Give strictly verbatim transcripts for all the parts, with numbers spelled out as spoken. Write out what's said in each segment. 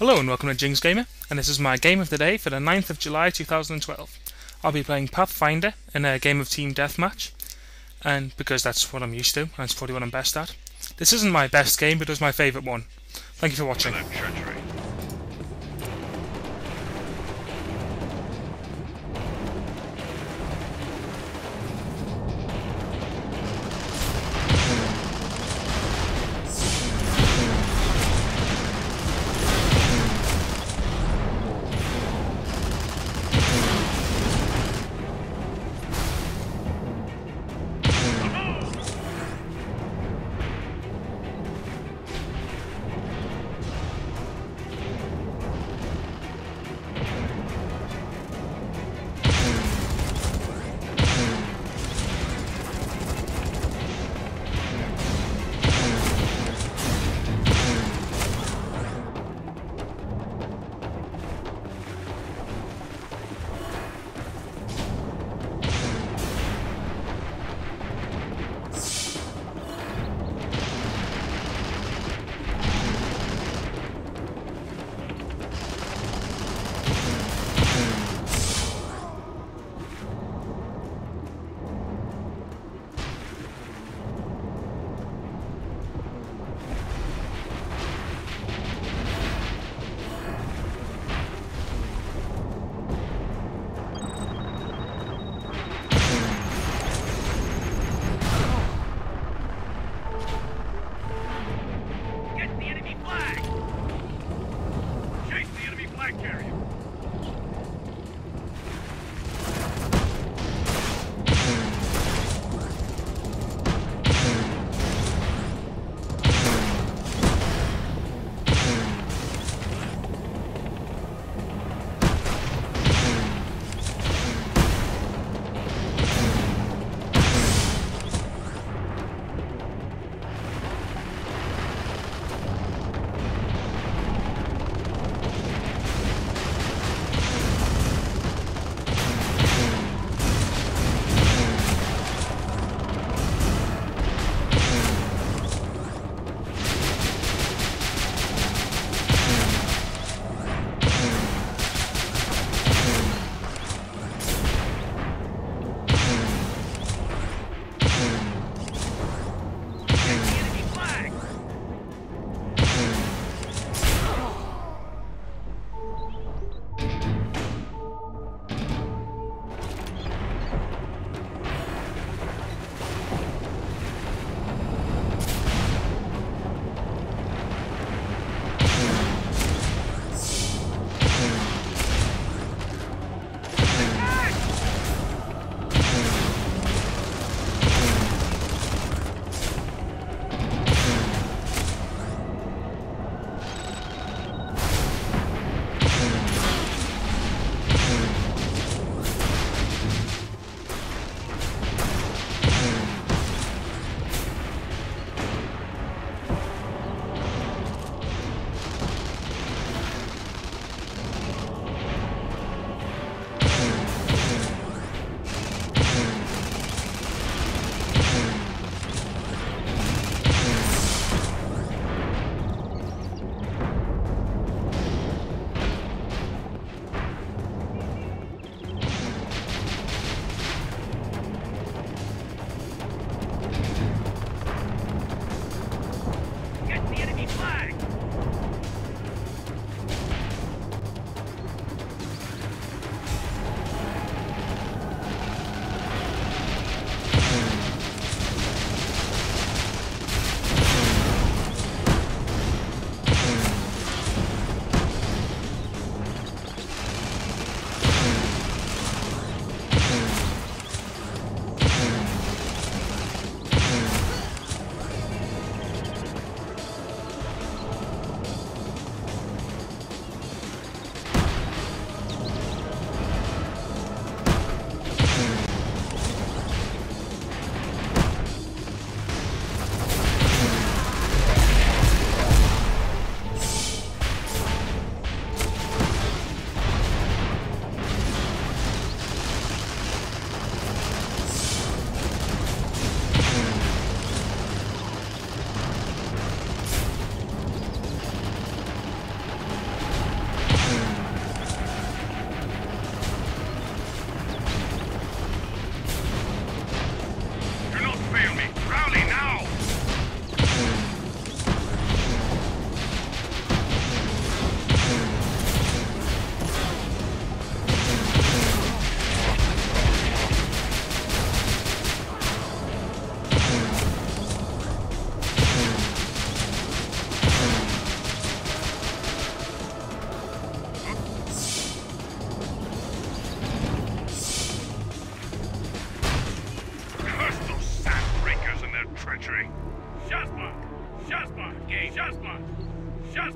Hello and welcome to Jings Gamer, and this is my game of the day for the ninth of July two thousand twelve. I'll be playing Pathfinder in a game of Team Deathmatch, and because that's what I'm used to, and it's probably what I'm best at. This isn't my best game, but it was my favourite one. Thank you for watching.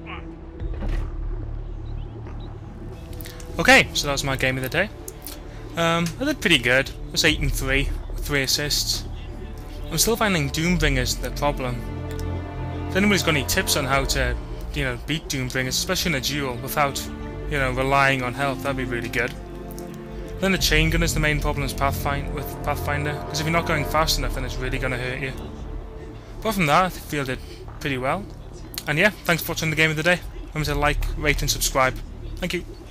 Okay, so that was my game of the day. Um, I did pretty good. I was eight and three, with three assists. I'm still finding Doombringers the problem. If anybody's got any tips on how to, you know, beat Doombringers, especially in a duel, without, you know, relying on health, that'd be really good. Then the chain gun is the main problem with Pathfinder, because if you're not going fast enough, then it's really going to hurt you. Apart from that, I feel it did pretty well. And yeah, thanks for watching the game of the day. Remember to like, rate and subscribe. Thank you.